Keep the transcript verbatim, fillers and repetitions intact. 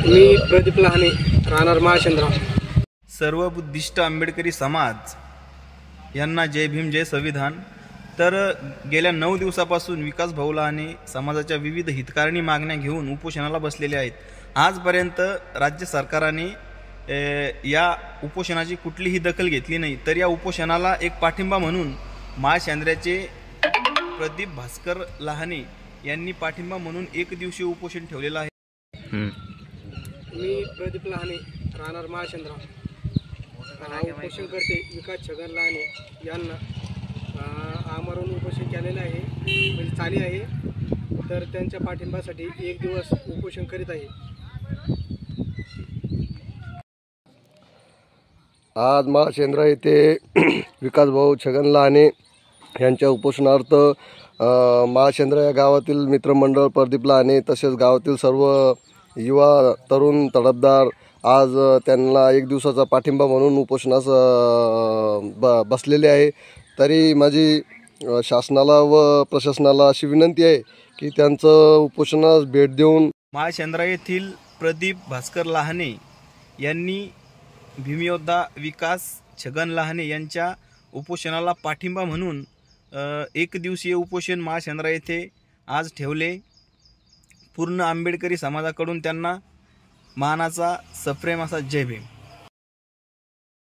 मी प्रदीप लहाने, राहणार महाचंद्रा। सर्व बुद्धिस्ट आंबेडकरी समाज यांना जय भीम जय संविधान। तर गेल्या नऊ दिवसापासून विकास भाऊ लहाने समाजाच्या विविध हितकारणी मागण्या घेऊन उपोषणाला बसलेले आहेत। आजपर्यंत राज्य सरकारने या उपोषणाची कुठलीही दखल घेतली नाही। तर या उपोषणाला एक पाठिंबा म्हणून महाचंद्राचे प्रदीप भास्कर लहाने यांनी पाठिंबा म्हणून एक दिवसीय उपोषण ठेवलेलं आहे। मी प्रदीप लहाने, राहणार महाचंद्रा। उपोषण करते विकास छगन लहाने यांना आमरण उपोषण केलेलं आहे, म्हणजे चाली आहे। तर त्यांच्या पाठिंब्यासाठी एक दिवस उपोषण करीत आहे। आज महाचंद्रा येथे विकास भाऊ छगन लहाने यांच्या उपोषणार्थ महाचंद्रा या गावातील मित्रमंडळ प्रदीप लहाने तसेच गावातील सर्व युवा तरुण तडफदार आज त्यांना एक दिवसाचा पाठिंबा म्हणून उपोषणास ब बसलेले आहे। तरी माझी शासनाला व प्रशासनाला अशी विनंती आहे की त्यांचं उपोषणास भेट देऊन महाचंद्रा येथील प्रदीप भास्कर लहाने यांनी भीमयोद्धा विकास छगन लहाने यांच्या उपोषणाला पाठिंबा म्हणून एक दिवसीय उपोषण महाचंद्रा येथे आज ठेवले। पूर्ण आंबेडकरी समाजाकडून त्यांना मानाचा सप्रेम असा जय भीम।